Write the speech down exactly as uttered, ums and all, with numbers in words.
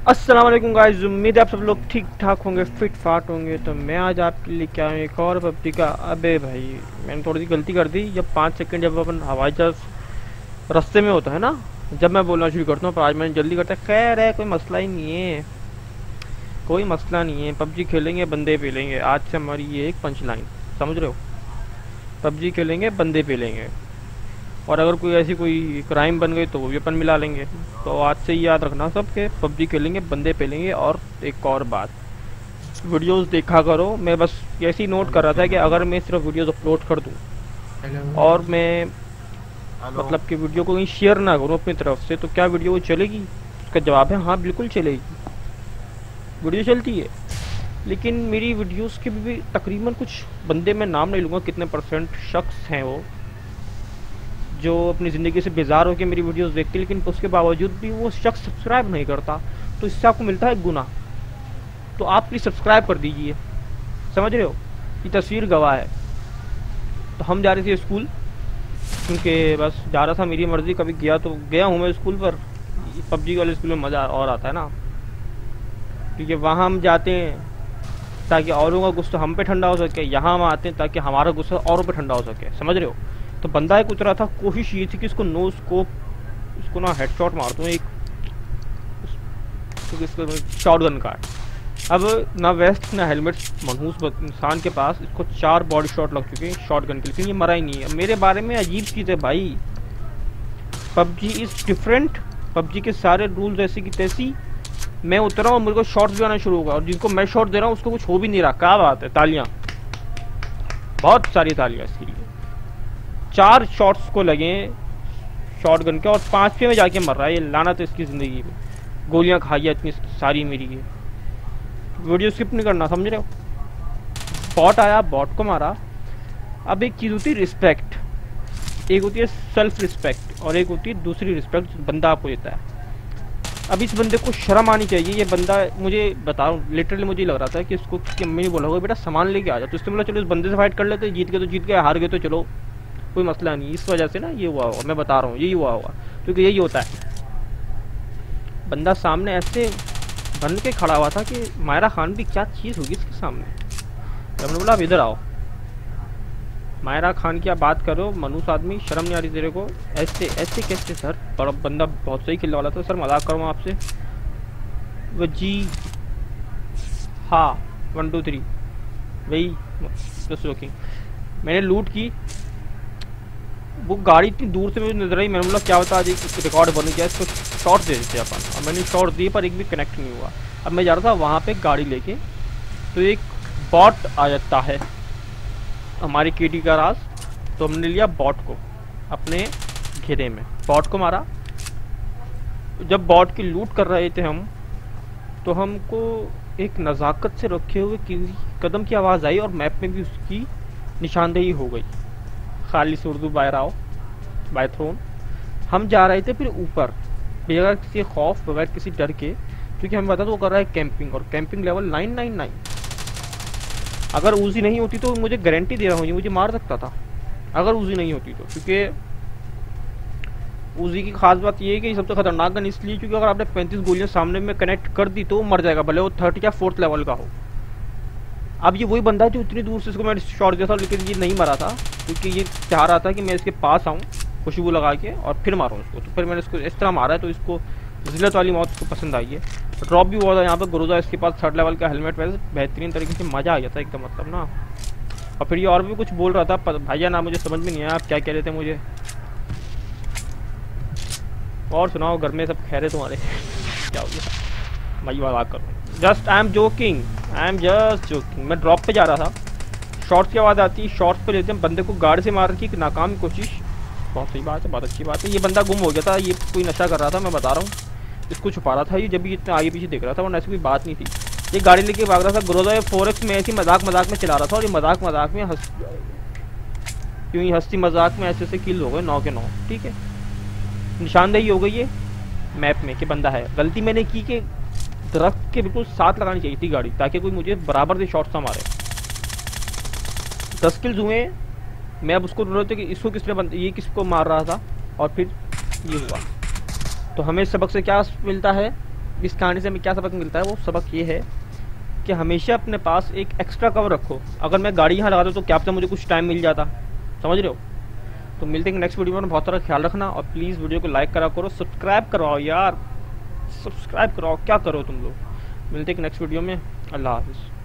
अस्सलाम वालेकुम गाइस, उम्मीद है आप सब लोग ठीक ठाक होंगे, फिट फाट होंगे। तो मैं आज आपके लिए क्या हूँ, एक और पबजी का। अबे भाई, मैंने थोड़ी सी गलती कर दी। जब पाँच सेकंड जब अपन हवाई जहाज रास्ते में होता है ना, जब मैं बोलना शुरू करता हूँ, पर आज मैंने जल्दी करता। खैर है, कोई मसला ही नहीं है, कोई मसला नहीं है। पबजी खेलेंगे, बंदे पेलेंगे। आज से हमारी ये एक पंच लाइन, समझ रहे हो? पबजी खेलेंगे, बंदे पेलेंगे, और अगर कोई ऐसी कोई क्राइम बन गई तो वो भी अपन मिला लेंगे। तो आज से ही याद रखना सब के पबजी खेलेंगे, बंदे पेलेंगे। और एक और बात, वीडियोस देखा करो। मैं बस ऐसे ही नोट कर रहा था कि अगर मैं सिर्फ वीडियोस अपलोड कर दूं और मैं मतलब कि वीडियो को कहीं शेयर ना करूं अपनी तरफ से, तो क्या वीडियो चलेगी? उसका जवाब है हाँ, बिल्कुल चलेगी, वीडियो चलती है। लेकिन मेरी वीडियोस के भी तकरीबन कुछ बंदे, मैं नाम नहीं लूँगा कितने परसेंट शख्स हैं वो, जो अपनी ज़िंदगी से बेजार होकर मेरी वीडियोस देखते, लेकिन उसके बावजूद भी वो शख्स सब्सक्राइब नहीं करता। तो इससे आपको मिलता है गुना। तो आप प्लीज़ सब्सक्राइब कर दीजिए, समझ रहे हो? ये तस्वीर गवाह है। तो हम जा रहे थे स्कूल, क्योंकि बस जा रहा था, मेरी मर्ज़ी। कभी गया तो गया हूँ मैं स्कूल, पर पबजी वाले स्कूल में मज़ा और आता है ना, क्योंकि वहाँ हम जाते हैं ताकि औरों का गुस्सा हम पे ठंडा हो सके। यहाँ हम आते हैं ताकि हमारा गुस्सा औरों पे ठंडा हो सके, समझ रहे हो? तो बंदा एक उतरा था, कोशिश ये थी कि इसको नो स्कोप, इसको ना हेडशॉट मार दूँ एक शॉट गन का। अब ना वेस्ट ना हेलमेट मनहूस इंसान के पास, इसको चार बॉडी शॉट लग चुके हैं शॉट गन के, लेकिन ये मरा ही नहीं है। मेरे बारे में अजीब चीज़ है भाई, पबजी इज़ डिफरेंट। पबजी के सारे रूल्स ऐसी की तैसी। मैं उतरा हूँ, मेरे को शॉट्स भी आना शुरू होगा, और जिनको मैं शॉट दे रहा हूँ उसको कुछ हो भी नहीं रहा। क्या बात है, तालियां, बहुत सारी तालियां इसके लिए। चार शॉट्स को लगे शॉट गन के, और पांचवें में जाके मर रहा है ये लानत है इसकी ज़िंदगी में। गोलियां खाई है इतनी सारी मेरी की। वीडियो स्किप नहीं करना, समझ रहे हो? बॉट आया, बॉट को मारा। अब एक चीज़ होती है रिस्पेक्ट, एक होती है सेल्फ रिस्पेक्ट, और एक होती है दूसरी रिस्पेक्ट बंदा आपको देता है। अब इस बंदे को शर्म आनी चाहिए। ये बंदा, मुझे बता रहा हूँ, लिटरली मुझे लग रहा था कि इसको कि मम्मी ने बोला होगा बेटा सामान लेके आ जा, तो इसने बोला चलो इस बंदे से फाइट कर लेते, जीत गए तो जीत गए, हार गए तो चलो कोई मसला नहीं। इस वजह से ना ये हुआ होगा, मैं बता रहा हूँ यही हुआ होगा, क्योंकि यही होता है। बंदा सामने ऐसे बन के खड़ा हुआ था कि मायरा खान भी क्या चीज़ होगी इसके सामने। जब मैंने बोला अब इधर आओ, मायरा खान की आप बात करो, मनुष्य आदमी, शर्म नहीं आ रही तेरे को? ऐसे ऐसे कैसे सर? और बंदा बहुत सही खेलने वाला था। सर मजाक करूँ आपसे? वो जी हाँ, वन टू थ्री वही जस्ट जोकिंग। मैंने लूट की, वो गाड़ी इतनी दूर से मुझे नजर आई। मैंने बोला क्या होता, आज एक रिकॉर्ड बन गया, इसको शॉट दे देते अपन। और मैंने शॉट दिए पर एक भी कनेक्ट नहीं हुआ। अब मैं जा रहा था वहाँ पे गाड़ी लेके, तो एक बॉट आ जाता है हमारी केटी का राज। तो हमने लिया बॉट को अपने घेरे में, बॉट को मारा। जब बॉट की लूट कर रहे थे हम, तो हमको एक नज़ाकत से रखे हुए किसी कदम की आवाज़ आई, और मैप में भी उसकी निशानदेही हो गई, खालिस उर्दू बाय राव बाय थ्रोन। हम जा रहे थे फिर ऊपर, बगैर किसी खौफ, बगैर किसी डर के, क्योंकि हमें पता था वो कर रहा है कैंपिंग, और camping level nine nine nine. अगर उजी नहीं होती तो मुझे गारंटी दे रहा हूँ ये मुझे मार सकता था, अगर उजी नहीं होती तो। क्योंकि उजी की खास बात ये है कि सबसे खतरनाक गन इसलिए क्योंकि अगर आपने पैंतीस गोलियां सामने में कनेक्ट कर दी तो वो मर जाएगा, भले वो थर्ड या फोर्थ लेवल का हो। अब ये वही बंदा है जो इतनी दूर से इसको मैंने शॉट दिया था, लेकिन ये नहीं मरा था, क्योंकि ये चाह रहा था कि मैं इसके पास आऊँ खुशबू लगा के और फिर मारूँ इसको। तो फिर मैंने इसको इस तरह मारा है, तो इसको जिल्लत वाली मौत इसको पसंद आई है। ड्रॉप भी हुआ था यहाँ पर गुरुजा इसके पास, थर्ड लेवल का हेलमेट, वैसे बेहतरीन तरीके से मज़ा आ गया था एकदम, मतलब ना। और फिर ये और भी कुछ बोल रहा था भैया ना, मुझे समझ में नहीं आया आप क्या कह रहे थे मुझे। और सुनाओ, घर में सब खैर है तुम्हारे? क्या हो गया भाई, मजाक करो, just I am joking, I am just joking. मैं ड्रॉप पे जा रहा था, शॉर्ट्स की आवाज़ आती है, शॉर्ट्स पे लेते हैं बंदे को गाड़ी से मार की नाकाम कोशिश। बहुत सही बात है, बहुत अच्छी बात है। ये बंदा गुम हो गया था, ये कोई नशा कर रहा था, मैं बता रहा हूँ, इसको छुपा रहा था ये, जब भी इतना आगे पीछे देख रहा था, वरना ऐसी कोई बात नहीं थी। ये गाड़ी लेके भाग रहा था, ग्रोजा फोर एक्स में ऐसी मजाक मजाक में चला रहा था, और ये मजाक मजाक में हंस क्यों ही हंसी मजाक में ऐसे ऐसे किल हो गए, नौ के नौ। ठीक है, निशानदेही हो गई है मैप में कि बंदा है। गलती मैंने की कि दरख्त के बिल्कुल साथ लगानी चाहिए थी गाड़ी, ताकि कोई मुझे बराबर से शॉट सा मारे। दस किल्स हुए, मैं अब उसको ढूंढ रहा था कि इसको किसने बंद, ये किसको मार रहा था, और फिर ये हुआ। तो हमें सबक से क्या मिलता है इस कहानी से हमें क्या सबक मिलता है? वो सबक ये है कि हमेशा अपने पास एक एक्स्ट्रा कवर रखो। अगर मैं गाड़ी यहाँ लगा दूँ तो क्या पता मुझे कुछ टाइम मिल जाता, समझ रहे हो? तो मिलते हैं नेक्स्ट वीडियो में, बहुत सारा ख्याल रखना और प्लीज़ वीडियो को लाइक करा करो, सब्सक्राइब करवाओ यार, सब्सक्राइब कराओ, क्या करो तुम लोग। मिलते हैं नेक्स्ट वीडियो में, अल्लाह हाफिज़।